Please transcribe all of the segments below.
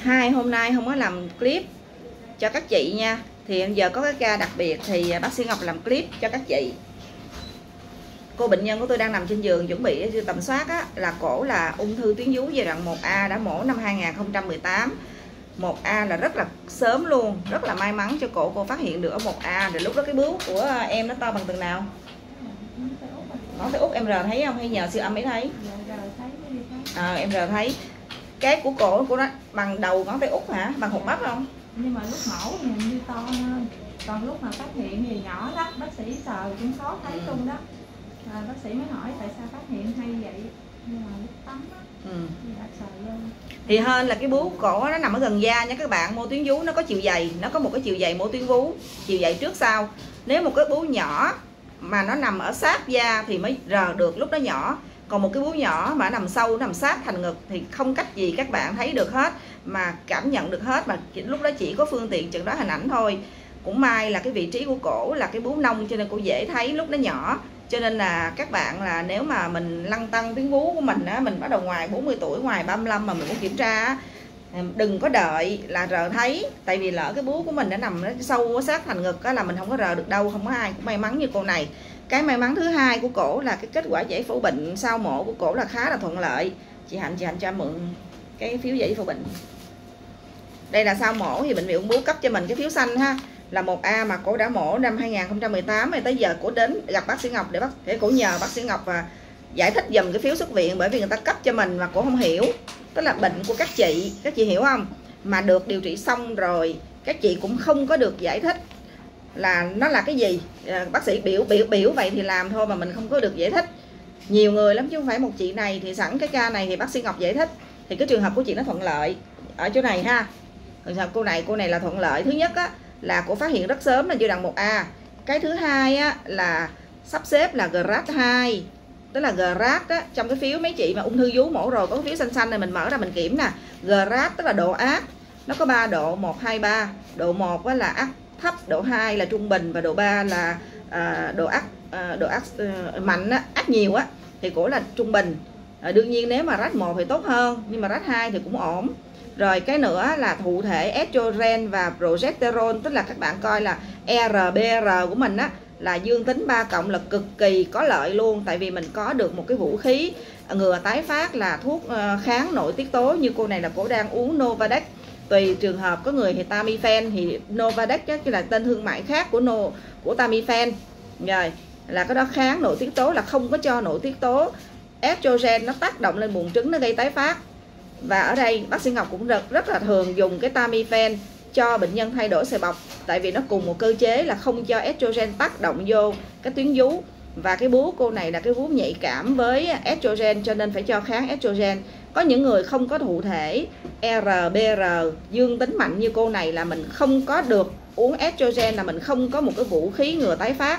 Hôm nay không có làm clip cho các chị nha. Thì giờ có cái ca đặc biệt thì bác sĩ Ngọc làm clip cho các chị. Cô bệnh nhân của tôi đang nằm trên giường chuẩn bị tầm soát á, là cổ là ung thư tuyến vú giai đoạn 1A, đã mổ năm 2018. 1A là rất là sớm luôn, rất là may mắn cho cổ. Cô phát hiện được ở 1A. Rồi lúc đó cái bướu của em nó to bằng từng nào? Ngón tay út em rờ thấy không hay nhờ siêu âm mới thấy? Em rờ thấy. Cái của cổ của nó bằng đầu ngón tay út hả? Bằng hột bắp không? Nhưng mà lúc mẫu thì như to hơn. Còn lúc mà phát hiện thì nhỏ lắm, bác sĩ sờ cũng khó thấy luôn đó. Bác sĩ mới hỏi tại sao phát hiện hay vậy. Nhưng mà lúc tắm á, thì đã sờ luôn. Thì hơn là cái bướu cổ nó nằm ở gần da nha các bạn. Mô tuyến vú nó có chiều dày, nó có một cái chiều dày mô tuyến vú, chiều dày trước sau. Nếu một cái bướu nhỏ mà nó nằm ở sát da thì mới rờ được, lúc đó nhỏ. Còn một cái bướu nhỏ mà nằm sâu, nằm sát thành ngực thì không cách gì các bạn thấy được hết, mà cảm nhận được hết, mà lúc đó chỉ có phương tiện chẩn đoán hình ảnh thôi. Cũng may là cái vị trí của cổ là cái bướu nông cho nên cổ dễ thấy lúc nó nhỏ. Cho nên là các bạn là nếu mà mình lăn tăng tuyến vú của mình á, mình bắt đầu ngoài 40 tuổi, ngoài 35 mà mình muốn kiểm tra á, đừng có đợi là rờ thấy. Tại vì lỡ cái bướu của mình đã nằm nó sâu sát thành ngực á, là mình không có rờ được đâu. Không có ai cũng may mắn như cô này. Cái may mắn thứ hai của cổ là cái kết quả giải phẫu bệnh sau mổ của cổ là khá là thuận lợi. Chị Hạnh cho mượn cái phiếu giải phẫu bệnh. Đây là sau mổ thì bệnh viện ung bướu cấp cho mình cái phiếu xanh ha, là 1A mà cổ đã mổ năm 2018 rồi, tới giờ cổ đến gặp bác sĩ Ngọc để cổ nhờ bác sĩ Ngọc giải thích dùm cái phiếu xuất viện, bởi vì người ta cấp cho mình mà cổ không hiểu. Tức là bệnh của các chị hiểu không? Mà được điều trị xong rồi các chị cũng không có được giải thích là nó là cái gì. Bác sĩ biểu vậy thì làm thôi mà mình không có được giải thích. Nhiều người lắm chứ không phải một chị này. Thì sẵn cái ca này thì bác sĩ Ngọc giải thích. Thì cái trường hợp của chị nó thuận lợi ở chỗ này ha. Trường hợp cô này là thuận lợi. Thứ nhất á, là cô phát hiện rất sớm là giai đoạn 1A. Cái thứ hai á, là sắp xếp là GRAD 2. Tức là GRAD á, trong cái phiếu mấy chị mà ung thư vú mổ rồi có cái phiếu xanh xanh này mình mở ra mình kiểm nè. GRAD tức là độ ác. Nó có 3 độ, 1, 2, 3. Độ 1 á, là ác thấp, độ 2 là trung bình và độ 3 là độ ác mạnh á, ác nhiều á thì cổ là trung bình. Đương nhiên nếu mà RAD 1 thì tốt hơn, nhưng mà RAD 2 thì cũng ổn. Rồi cái nữa là thụ thể estrogen và progesterone, tức là các bạn coi là RBR của mình á là dương tính 3 cộng, là cực kỳ có lợi luôn. Tại vì mình có được một cái vũ khí ngừa tái phát là thuốc kháng nội tiết tố. Như cô này là cô đang uống Nolvadex. Tùy trường hợp, có người thì Tamifen, thì Nolvadex chứ là tên thương mại khác của Tamifen. Rồi là cái đó kháng nội tiết tố, là không có cho nội tiết tố estrogen nó tác động lên buồng trứng, nó gây tái phát. Và ở đây bác sĩ Ngọc cũng rất là thường dùng cái Tamifen cho bệnh nhân thay đổi sợi bọc. Tại vì nó cùng một cơ chế là không cho estrogen tác động vô cái tuyến vú. Và cái bướu cô này là cái bướu nhạy cảm với estrogen, cho nên phải cho kháng estrogen. Có những người không có thụ thể RBR dương tính mạnh như cô này là mình không có được uống estrogen, là mình không có một cái vũ khí ngừa tái phát,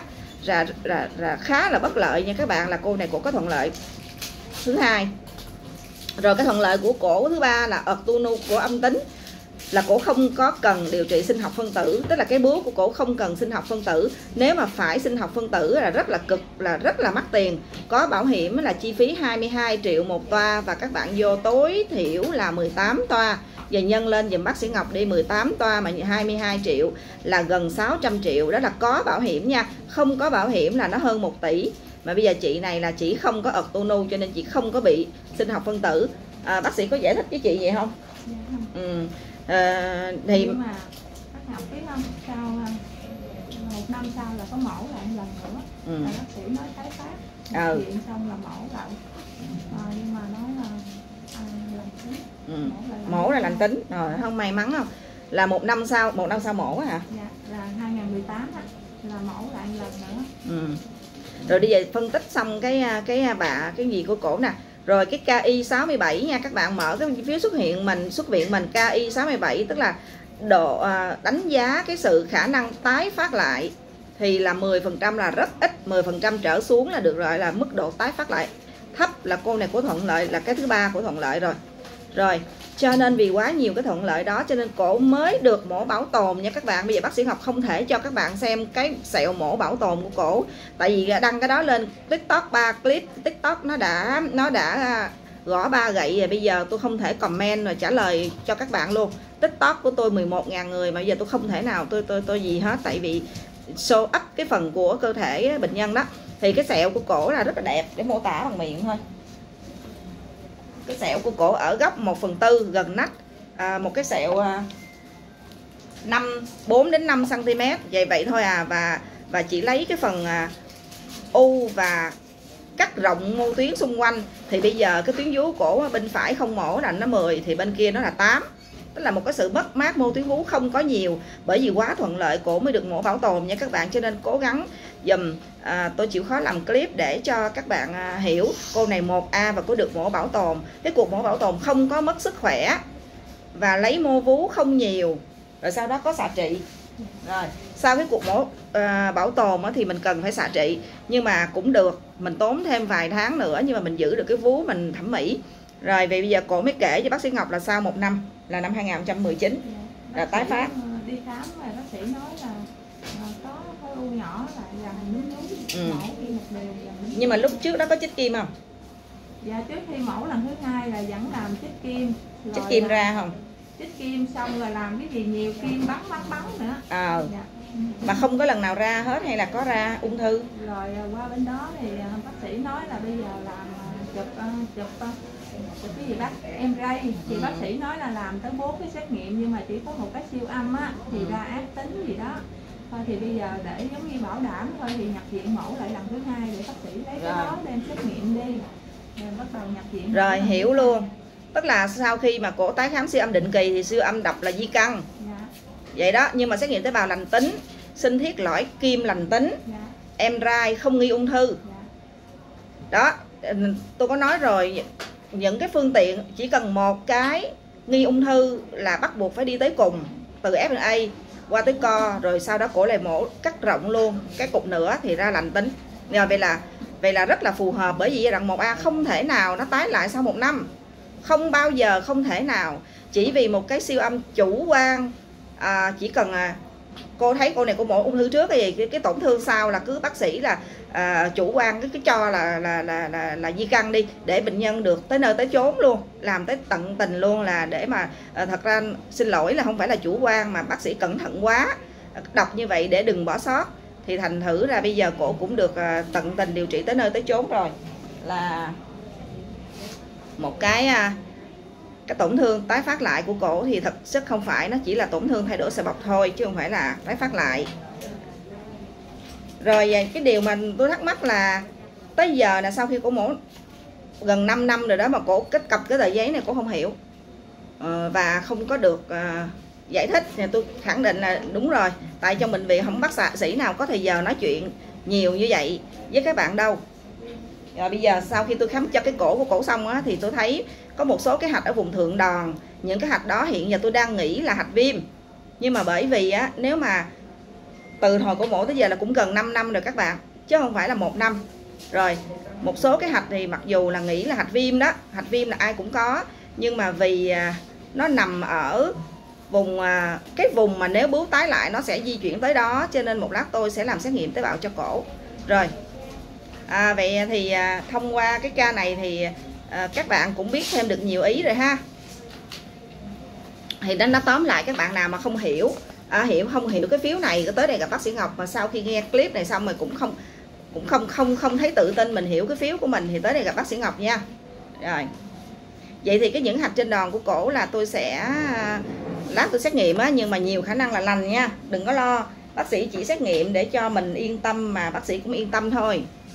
là khá là bất lợi nha các bạn. Là cô này cũng có thuận lợi thứ hai. Rồi cái thuận lợi của cổ thứ ba là ortonu của âm tính, là cổ không có cần điều trị sinh học phân tử. Tức là cái bướu của cổ không cần sinh học phân tử. Nếu mà phải sinh học phân tử là rất là mắc tiền. Có bảo hiểm là chi phí 22 triệu một toa, và các bạn vô tối thiểu là 18 toa. Giờ nhân lên dùm bác sĩ Ngọc đi, 18 toa mà 22 triệu là gần 600 triệu. Đó là có bảo hiểm nha. Không có bảo hiểm là nó hơn 1 tỷ. Mà bây giờ chị này là chị không có ortonu cho nên chị không có bị sinh học phân tử. Bác sĩ có giải thích với chị vậy không? Thì nhưng mà bác Ngọc biết không, sau 1 năm sau là có mổ lại một lần nữa. Là bác sĩ nói tái phát, chuyện xong là mổ lại. Nhưng mà nói là lành tính. Mổ là lành tính rồi, không may mắn không? Là 1 năm sau mổ hả? Dạ, là 2018 á, là mổ lại một lần nữa. Rồi đi về phân tích xong cái gì của cổ nè. Rồi cái KI 67 nha, các bạn mở cái phiếu xuất viện mình KI 67, tức là độ đánh giá cái sự khả năng tái phát lại thì là 10% là rất ít, 10% trở xuống là được gọi là mức độ tái phát lại thấp. Là cô này của thuận lợi, là cái thứ ba của thuận lợi rồi. Rồi cho nên vì quá nhiều cái thuận lợi đó cho nên cổ mới được mổ bảo tồn nha các bạn. Bây giờ bác sĩ Ngọc không thể cho các bạn xem cái sẹo mổ bảo tồn của cổ, tại vì đăng cái đó lên TikTok 3 clip TikTok nó đã gõ 3 gậy rồi bây giờ tôi không thể comment và trả lời cho các bạn luôn. TikTok của tôi 11.000 người mà bây giờ tôi không thể nào tôi gì hết, tại vì show up cái phần của cơ thể bệnh nhân đó. Thì cái sẹo của cổ là rất là đẹp, để mô tả bằng miệng thôi. Cái sẹo của cổ ở góc 1/4 gần nách, một cái sẹo 4 đến 5 cm vậy thôi à. Và chỉ lấy cái phần u và cắt rộng mô tuyến xung quanh. Thì bây giờ cái tuyến vú cổ bên phải không mổ là nó 10, thì bên kia nó là 8. Tức là một cái sự mất mát mô tuyến vú không có nhiều, bởi vì quá thuận lợi cổ mới được mổ bảo tồn nha các bạn. Cho nên cố gắng dùm, tôi chịu khó làm clip để cho các bạn hiểu. Cô này 1A và cô được mổ bảo tồn. Cái cuộc mổ bảo tồn không có mất sức khỏe và lấy mô vú không nhiều, rồi sau đó có xạ trị. Rồi sau cái cuộc mổ bảo tồn thì mình cần phải xạ trị, nhưng mà cũng được, mình tốn thêm vài tháng nữa nhưng mà mình giữ được cái vú mình thẩm mỹ. Rồi vì bây giờ cổ mới kể cho bác sĩ Ngọc là sau 1 năm là năm 2019 là tái phát. Đi khám và bác sĩ nói là có khối u nhỏ lại gần núm mổ khi một đều gần. Nhưng mà lúc trước đó có chích kim không? Dạ trước khi mổ lần thứ 2 là vẫn làm chích kim. Chích kim ra không? Chích kim xong rồi làm cái gì nhiều kim bắn nữa. Dạ. Mà không có lần nào ra hết hay là có ra ung thư? Rồi qua bên đó thì bác sĩ nói là bây giờ làm chụp cái gì bác MRI, thì bác sĩ nói là làm tới 4 cái xét nghiệm nhưng mà chỉ có một cái siêu âm á thì ra ác tính gì đó. Thôi thì bây giờ để giống như bảo đảm thôi thì nhập viện mổ lại lần thứ 2 để bác sĩ lấy cái đó đem xét nghiệm đi. Rồi bắt đầu nhập viện. Rồi hiểu luôn. Tức là sau khi mà cổ tái khám siêu âm định kỳ thì siêu âm đọc là di căn. Dạ. Vậy đó, nhưng mà xét nghiệm tế bào lành tính, sinh thiết lõi kim lành tính, dạ. MRI không nghi ung thư. Dạ. Đó, tôi có nói rồi, những cái phương tiện chỉ cần một cái nghi ung thư là bắt buộc phải đi tới cùng, từ FNA qua tới co, rồi sau đó cổ lại mổ cắt rộng luôn cái cục nữa thì ra lành tính. Rồi vậy là rất là phù hợp, bởi vì giai đoạn 1A không thể nào nó tái lại sau 1 năm, không bao giờ, không thể nào. Chỉ vì một cái siêu âm chủ quan, chỉ cần cô thấy cô này cô mổ ung thư trước cái tổn thương sau là cứ bác sĩ là chủ quan cái cho là di căn đi, để bệnh nhân được tới nơi tới chốn luôn, làm tới tận tình luôn, là để mà thật ra xin lỗi là không phải là chủ quan mà bác sĩ cẩn thận quá, đọc như vậy để đừng bỏ sót. Thì thành thử ra bây giờ cổ cũng được tận tình điều trị tới nơi tới chốn rồi. Là một cái tổn thương tái phát lại của cổ thì thật sự không phải, nó chỉ là tổn thương thay đổi sợi bọc thôi chứ không phải là tái phát lại. Rồi cái điều mà tôi thắc mắc là tới giờ là sau khi cổ mổ gần 5 năm rồi đó mà cổ kết cập cái tờ giấy này cổ không hiểu và không có được giải thích. Thì tôi khẳng định là đúng rồi, tại trong bệnh viện không bác sĩ nào có thời giờ nói chuyện nhiều như vậy với các bạn đâu. Rồi bây giờ sau khi tôi khám cho cái cổ của cổ xong á, thì tôi thấy có một số cái hạch ở vùng thượng đòn. Những cái hạch đó hiện giờ tôi đang nghĩ là hạch viêm, nhưng mà bởi vì á, nếu mà từ hồi cổ mổ tới giờ là cũng gần 5 năm rồi các bạn, chứ không phải là 1 năm. Rồi một số cái hạch thì mặc dù là nghĩ là hạch viêm đó, hạch viêm là ai cũng có, nhưng mà vì nó nằm ở vùng cái vùng mà nếu bướu tái lại nó sẽ di chuyển tới đó, cho nên một lát tôi sẽ làm xét nghiệm tế bào cho cổ. Rồi vậy thì thông qua cái ca này thì các bạn cũng biết thêm được nhiều ý rồi ha. Thì nó tóm lại, các bạn nào mà không hiểu không hiểu cái phiếu này, tới đây gặp bác sĩ Ngọc mà sau khi nghe clip này xong rồi cũng không thấy tự tin mình hiểu cái phiếu của mình thì tới đây gặp bác sĩ Ngọc nha. Rồi vậy thì cái những hạch trên đòn của cổ là tôi sẽ lát tôi xét nghiệm á, nhưng mà nhiều khả năng là lành nha, đừng có lo. Bác sĩ chỉ xét nghiệm để cho mình yên tâm mà bác sĩ cũng yên tâm thôi.